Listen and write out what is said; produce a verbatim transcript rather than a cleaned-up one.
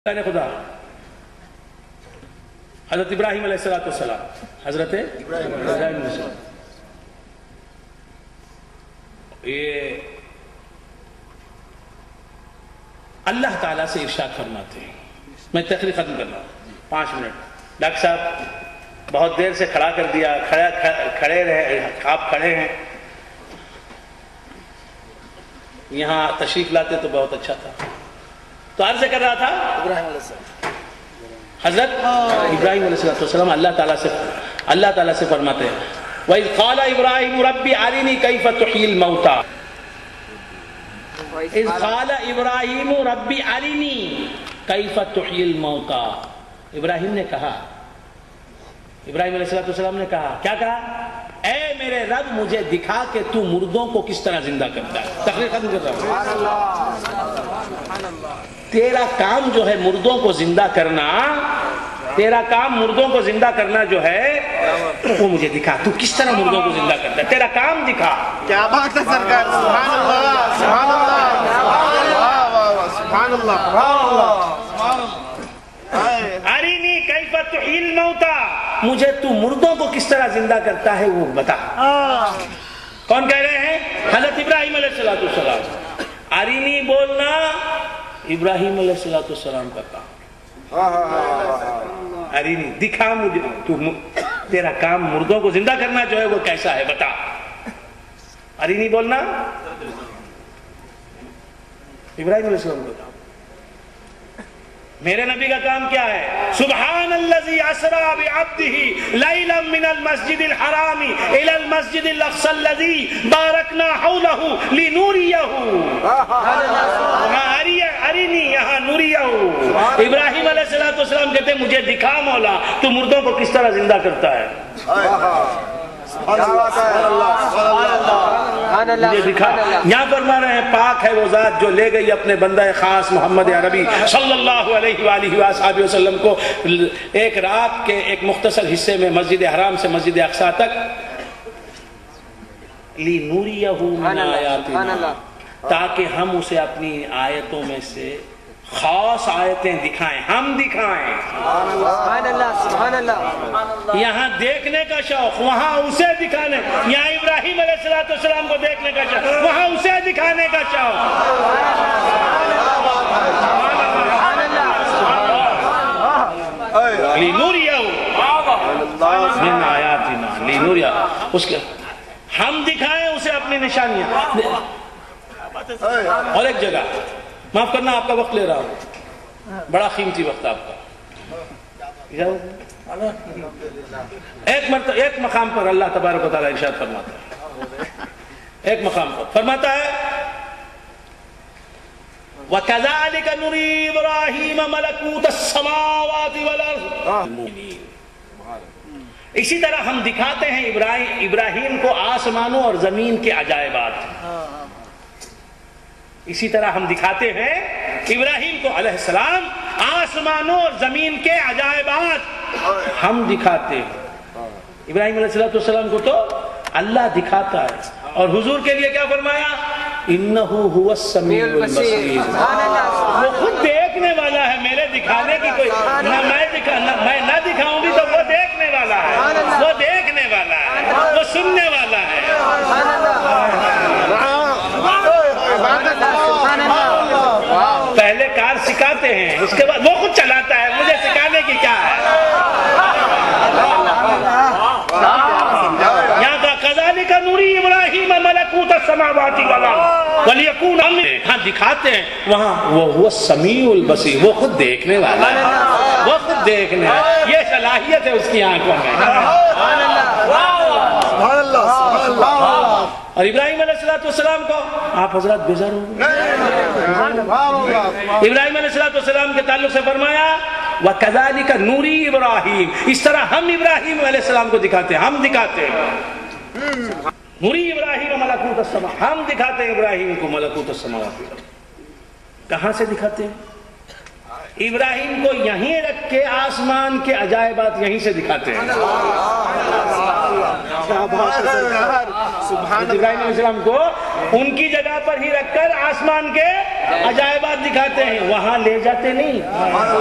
خدا حضرت ابراہیم علیہ السلام حضرت ابراہیم علیہ السلام یہ اللہ تعالیٰ سے ارشاد فرماتے ہیں. میں تقریر ختم کرنا ہوں پانچ منٹ. ڈاکٹر صاحب بہت دیر سے کھڑا کر دیا, کھڑے رہے, آپ کھڑے ہیں. یہاں تشریف لاتے تو بہت اچھا تھا. تو عرض کر رہا تھا ابراہیم علیہ السلام حضرت ابراہیم علیہ السلام اللہ تعالیٰ سے اللہ تعالیٰ سے فرماتے ہیں وَإِذْ قَالَ إِبْرَاهِيمُ رَبِّ أَرِنِي كَيْفَ تُحْيِي الْمَوْتَى. إِذْ قَالَ إِبْرَاهِيمُ رَبِّ أَرِنِي كَيْفَ تُحْيِي الْمَوْتَى. ابراہیم نے کہا ابراہیم علیہ السلام نے کہا کیا کہا؟ اے میرے رب مجھے دکھا کہ تو مردوں کو کس طرح زندہ کرتا ہے. تقریر ختم کر رہا ہوں. تیرا کام جو ہے مردوں کو زندہ کرنا, تیرا کام مردوں کو زندہ کرنا جو ہے وہ مجھے دکھا, تو کس طرح مردوں کو زندہ کرتا ہے, تیرا کام دکھا. کیا بات ہے سرکار, سبحان اللہ سبحان اللہ سبحان اللہ. ارینی کیف تحیی الموتى, مجھے تو مردوں کو کس طرح زندہ کرتا ہے وہ بتا. کون کہہ رہے ہیں؟ حضرت ابراہیم علیہ السلام. ارینی بولنا ابراہیم علیہ السلام کا کام. ارینی دکھا مجھے, تو تیرا کام مردوں کو زندہ کرنا جو ہے وہ کیسا ہے بتا. ارینی بولنا ابراہیم علیہ السلام کا کام. میرے نبی کا کام کیا ہے؟ سبحان الذی اسری بعبدہ لیلا من المسجد الحرام الی المسجد الاقصی الذی بارکنا حولہ لنوریہ. ارینی یہاں نوریہ. ابراہیم علیہ السلام کہتے ہیں مجھے دکھا مولا تو مردوں کو کس طرح زندہ کرتا ہے. مجھے دکھا. یہاں فرما رہے ہیں پاک ہے وہ ذات جو لے گئی اپنے بندہ خاص محمد عربی صلی اللہ علیہ وآلہ وآلہ وسلم کو ایک رات کے ایک مختصر حصے میں مسجد حرام سے مسجد اقصی تک لِنُرِيَهُ مِنْ آیَاتِنَا, تاکہ ہم اسے اپنی آیتوں میں سے خاص آیتیں دکھائیں, ہم دکھائیں. سبحان اللہ سبحان اللہ. یہاں دیکھنے کا شوق, وہاں اسے دکھانے. یہاں ابراہیم علیہ السلام کو دیکھنے کا شوق, وہاں اسے دکھانے کا شوق. لِنُرِيَهُ مِنْ آیَاتِنَا لِنُرِيَهُ, اس کے ہم دکھائیں اسے اپنی نشانیاں. اور ایک جگہ, معاف کرنا آپ کا وقت لے رہا ہوں, بڑا قیمتی وقت آپ کا. ایک مرتبہ ایک مقام پر اللہ تبارک و تعالیٰ ارشاد فرماتا ہے, ایک مقام پر فرماتا ہے وَكَذَلِكَ نُرِي إِبْرَاهِيمَ مَلَكُوتَ السَّمَاوَاتِ وَالْأَرْضِ. اسی طرح ہم دکھاتے ہیں ابراہیم ابراہیم کو آسمانوں اور زمین کے عجائبات. اسی طرح ہم دکھاتے ہیں ابراہیم کو علیہ السلام آسمانوں اور زمین کے عجائبات ہم دکھاتے ہیں. ابراہیم علیہ السلام کو تو اللہ دکھاتا ہے, اور حضور کے لیے کیا فرمایا؟ انہو هو السمیع البصیر. وہ خود دیکھنے والا ہے, میرے دکھانے کی کوئی نہ میں دکھا میں نہ دکھاؤں گی تو وہ دیکھنے والا ہے, وہ دیکھنے والا ہے, وہ سننے والا ہے. پہلے کار سکھاتے ہیں, اس کے بعد وہ خود چلاتا ہے, مجھے سکھانے کی کیا ہے. یہاں کا کذالک نوری ابراہیم ملکوت السماوات والارض ولیکون امن. ہاں دکھاتے ہیں, وہاں وہ هو السمیع البصیر, وہ خود دیکھنے والا ہے, وہ خود دیکھنے والا ہے. یہ صلاحیت ہے اس کی آنکھوں میں. سبحان اللہ سبحان اللہ. اور ابراہیم علیہ السلام کو آپ حضرات بیزار ہوں گے. ابراہیم علیہ السلام کے تعلق سے فرمایا وَكَذَلِكَ نُرِي إِبْرَاهِيمَ, اس طرح ہم ابراہیم علیہ السلام کو دکھاتے ہیں, ہم دکھاتے ہیں. نُرِي إِبْرَاهِيمَ مَلَكُوتَ السَّمَاوَاتِ, ہم دکھاتے ہیں ابراہیم کو ملکوت السماوات. کہاں سے دکھاتے ہیں؟ ابراہیم کو یہیں رکھ کے آسمان کے عجائبات یہیں سے دکھاتے ہیں. ابراہیم علیہ السلام کو ان کی جگہ پر ہی رکھ کر آسمان کے عجائبات دکھاتے ہیں، وہاں لے جاتے نہیں.